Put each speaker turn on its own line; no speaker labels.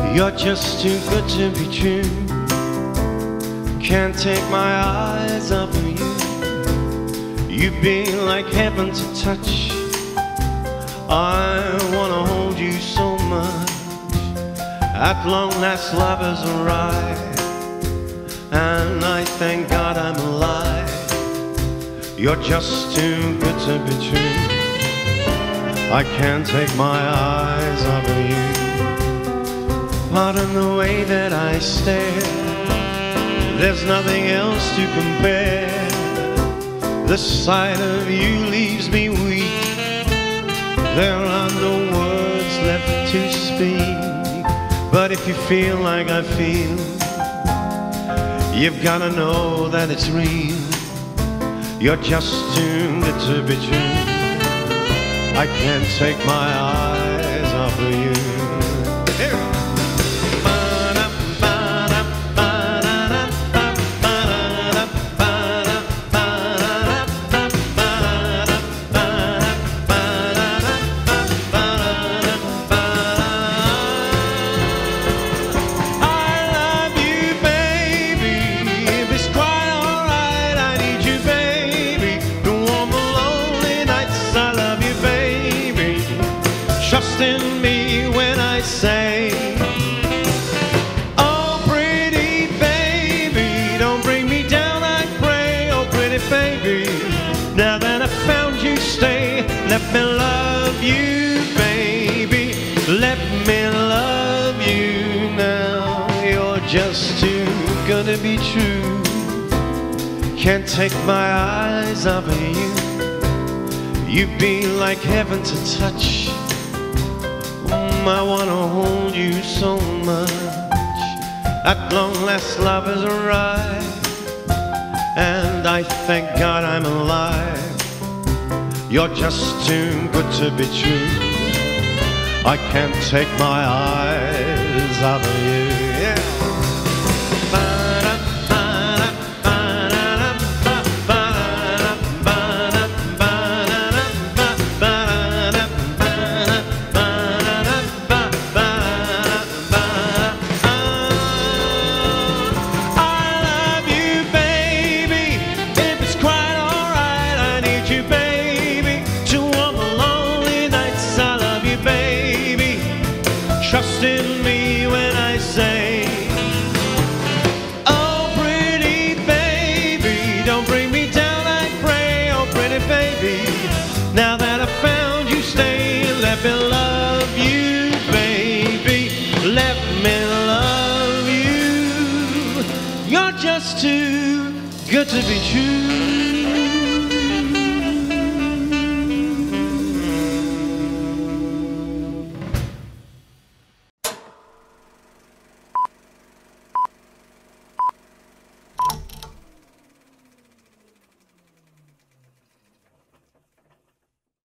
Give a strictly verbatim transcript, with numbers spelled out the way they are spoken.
You're just too good to be true. Can't take my eyes off of you. You've been like heaven to touch. I wanna hold you so much. At long last love has arrived, and I thank God I'm alive. You're just too good to be true. I can't take my eyes off of you. Pardon the way that I stare, there's nothing else to compare. The sight of you leaves me weak. There are no words left to speak. But if you feel like I feel, you've gotta know that it's real. You're just too good to be true. I can't take my eyes off of you. Here. Trust in me when I say, oh pretty baby, don't bring me down, I pray. Oh pretty baby, now that I found you, stay. Let me love you, baby. Let me love you now. You're just too good to be true. Can't take my eyes off of you. You've been like heaven to touch. I wanna hold you so much. At long last love has arrived, and I thank God I'm alive. You're just too good to be true. I can't take my eyes off of you. Yeah. Trust in me when I say, oh pretty baby, don't bring me down, I pray. Oh pretty baby, now that I found you, stay. Let me love you, baby. Let me love you. You're just too good to be true.